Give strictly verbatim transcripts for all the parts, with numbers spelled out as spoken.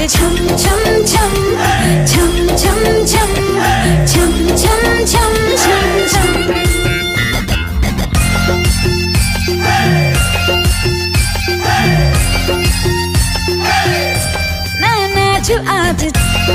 छम छम छम छम छम छम छम छम छम छम छम। मैं नाचूं आज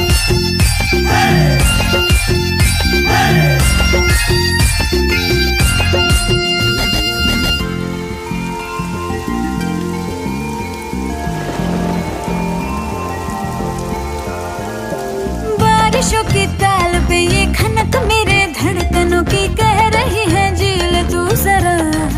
बारिशों की ताल पे ये खनक मेरे धड़कनों की कह रही है झील तू जरा।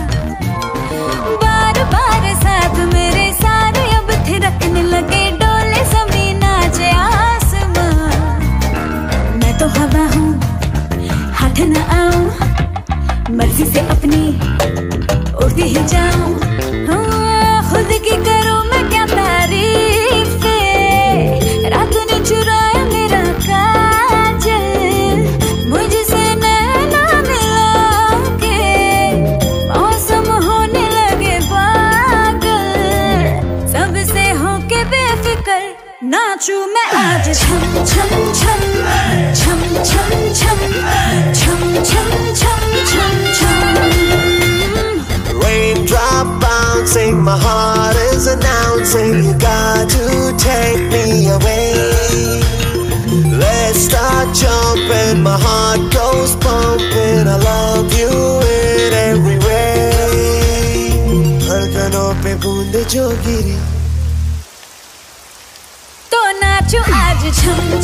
बार बार साथ मेरे सारे अब थिरकने लगे डोले जमीन नाचे आसमां। मैं तो हवा हूँ हाथ न आऊं मर्जी से अपनी उड़ती ही जाऊं। खुद की करूं मैं क्या तारीफ रात ने चुराया मेरा काजल मुझसे नैना मिला के मौसम होने लगे पागल। सबसे होके बेफिक्र नाचूं मैं आज छम छम छम छम छम छम छम छम छम छम छम। Raindrop bouncing, my heart is announcing you got to take me away. Let's start jumping, my heart goes pumping. I love you in every way. धड़कनों पे बूंद जो गिरी तो नाचूं आज छम